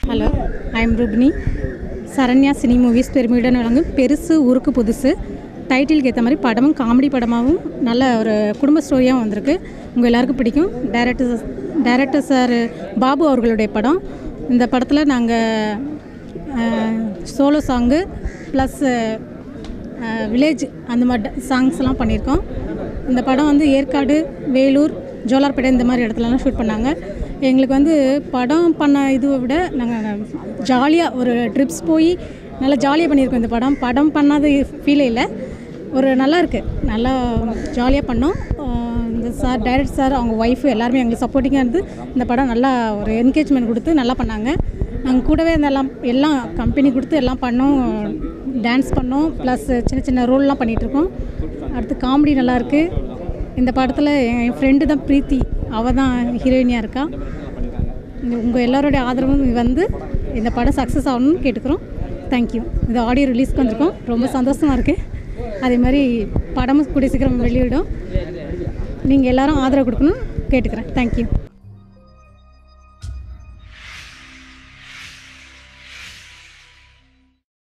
Hello, I am Rupini. Saranya Cine Movies பெருமையுடன் வழங்கும் பெருசு ஊருக்கு புதுசு டைட்டிலுக்கு ஏற்ற மாதிரி படமும் காமெடி படமாகவும் நல்ல ஒரு குடும்ப ஸ்டோரியாகவும் வந்திருக்கு. உங்கள் எல்லாருக்கும் பிடிக்கும். டைரக்டர் சார் பாபு அவர்களுடைய படம். இந்த படத்தில் நாங்கள் சோலோ சாங்கு ப்ளஸ் வில்லேஜ் அந்த மாதிரி சாங்ஸ்லாம் பண்ணியிருக்கோம். இந்த படம் வந்து ஏற்காடு, வேலூர், ஜோலார்பேட்டை இந்த மாதிரி இடத்துலலாம் ஷூட் பண்ணாங்க. எங்களுக்கு படம் பண்ண இதுவை விட நாங்கள் ஜாலியாக ஒரு ட்ரிப்ஸ் போய் நல்லா ஜாலியாக பண்ணியிருக்கோம். இந்த படம் பண்ணாத ஃபீலே இல்லை. ஒரு நல்லா இருக்குது, நல்லா ஜாலியாக பண்ணோம். இந்த சார் டைரக்டர் சார் அவங்க ஒய்ஃபு எல்லாருமே எங்களுக்கு சப்போர்ட்டிங்காக இருந்து இந்த படம் நல்லா ஒரு என்கரேஜ்மெண்ட் கொடுத்து நல்லா பண்ணாங்க. நாங்கள் கூடவே எல்லாம் கம்பெனி கொடுத்து எல்லாம் பண்ணோம், டான்ஸ் பண்ணோம், ப்ளஸ் சின்ன சின்ன ரோல்லாம் பண்ணிகிட்ருக்கோம். அடுத்து காமெடி நல்லாயிருக்கு. இந்த படத்தில் என் ஃப்ரெண்டு தான் பிரீத்தி, அவள் தான் ஹீரோயினியாக இருக்கா. உங்கள் எல்லோருடைய ஆதரவும் இந்த படம் சக்ஸஸ் ஆகணும்னு கேட்டுக்கிறோம். தேங்க்யூ. இது ஆடியோ ரிலீஸ்க்கு வந்திருக்கோம், ரொம்ப சந்தோஷமாக இருக்குது. அதே மாதிரி படமும் கூடிய சீக்கிரம் வெளியிடும். நீங்கள் எல்லோரும் ஆதரவு கொடுக்கணும்னு கேட்டுக்கிறேன். தேங்க்யூ.